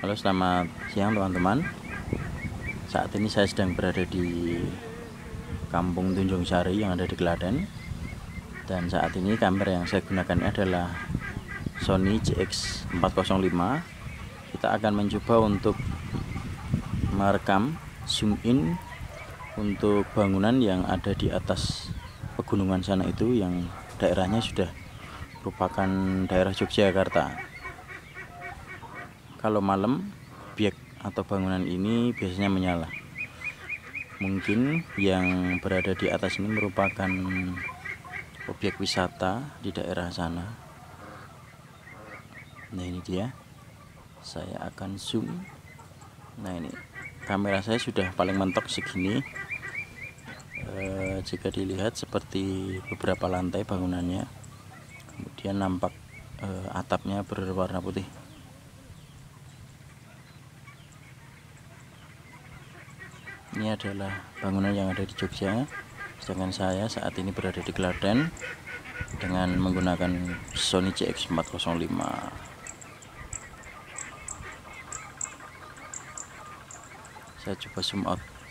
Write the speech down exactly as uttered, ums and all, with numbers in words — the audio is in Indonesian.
Halo, selamat siang teman-teman. Saat ini saya sedang berada di Kampung Tunjung Sari yang ada di Klaten. Dan saat ini kamera yang saya gunakan adalah Sony C X empat nol lima. Kita akan mencoba untuk merekam zoom in untuk bangunan yang ada di atas pegunungan sana itu, yang daerahnya sudah merupakan daerah Yogyakarta. Kalau malam, objek atau bangunan ini biasanya menyala. Mungkin yang berada di atas ini merupakan objek wisata di daerah sana. Nah, ini dia. Saya akan zoom. Nah, ini kamera saya sudah paling mentok segini. E, jika dilihat seperti beberapa lantai bangunannya, kemudian nampak e, atapnya berwarna putih. Ini adalah bangunan yang ada di Jogja, sedangkan saya saat ini berada di Klaten dengan menggunakan Sony C X empat nol lima. Saya coba zoom out.